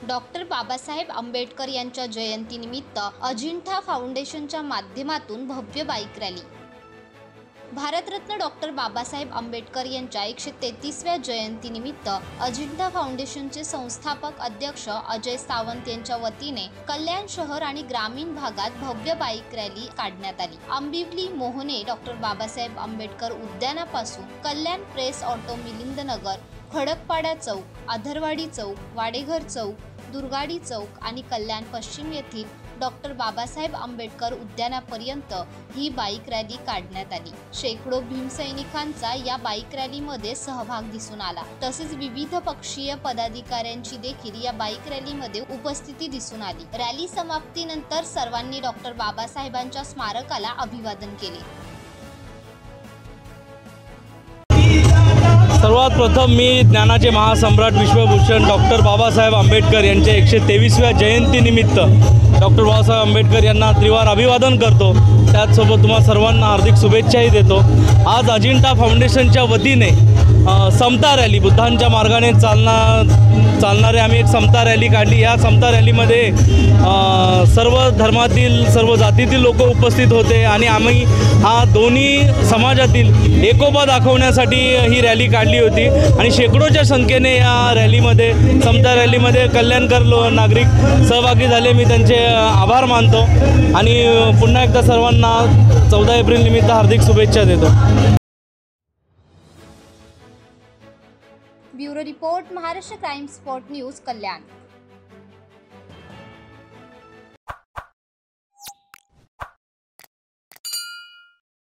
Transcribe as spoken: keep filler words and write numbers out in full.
Doctor Babasaheb Ambedkar यांच्या जयंतीनिमित्त अजिंठा फाउंडेशनच्या माध्यमातून भव्य बाईक रॅली। भारतरत्न डॉक्टर बाबासाहेब आंबेडकर यांच्या एकशे तेहतीसव्या जयंतीनिमित्त अजिंठा फाउंडेशनचे संस्थापक अध्यक्ष अजय सावंत यांच्या वतीने कल्याण शहर आणि ग्रामीण भागात भव्य बाईक रॅली काढण्यात आली। आंबिवली मोहने डॉक्टर बाबासाहेब आंबेडकर उद्यानापासून कल्याण प्रेस ऑटो मिलिंदनगर, खडकपाडा चौक, आधरवाडी चौक, वाडेघर चौक, दुर्गाडी चौक आणि कल्याण पश्चिम येथील डॉक्टर बाबासाहेब आंबेडकर उद्यानापर्यंत ही बाईक रॅली काढण्यात आली। शेकडो भीमसैनिकांचा या बाईक रॅलीमध्ये सहभाग दिसून आला। तसेच विविध पक्षीय पदाधिकाऱ्यांची देखील या बाईक रॅलीमध्ये उपस्थिती दिसून आली। रॅली समाप्तीनंतर सर्वांनी डॉक्टर बाबासाहेबांच्या स्मारकाला अभिवादन केले। सर्वात प्रथम मी ज्ञानाचे महासम्राट विश्वभूषण डॉक्टर बाबासाहेब आंबेडकर यांच्या एकशे तेवीसव्या जयंतीनिमित्त डॉक्टर बाबासाहेब आंबेडकर यांना त्रिवार अभिवादन करतो। त्याचसोबत तुम्हा सर्वांना हार्दिक शुभेच्छाही देतो। आज अजिंठा फाउंडेशनच्या वतीने समता रॅली, बुद्धांच्या मार्गाने चालना चालणारे आम्ही एक समता रॅली काढली। या समता रॅलीमध्ये सर्व धर्मातील सर्व जातीतील लोक उपस्थित होते आणि आम्ही हा दोन्ही समाजातील एकोपा दाखवण्यासाठी ही रॅली काढली होती आणि शेकडोच्या संख्येने या रॅलीमध्ये समता रॅलीमध्ये कल्याणकर लो नागरिक सहभागी झाले। मी त्यांचे आभार मानतो आणि पुन्हा एकदा सर्वांना चौदा एप्रिल निमित्त हार्दिक शुभेच्छा देतो। Bureau report, Maharashtra crime spot news, कल्याण।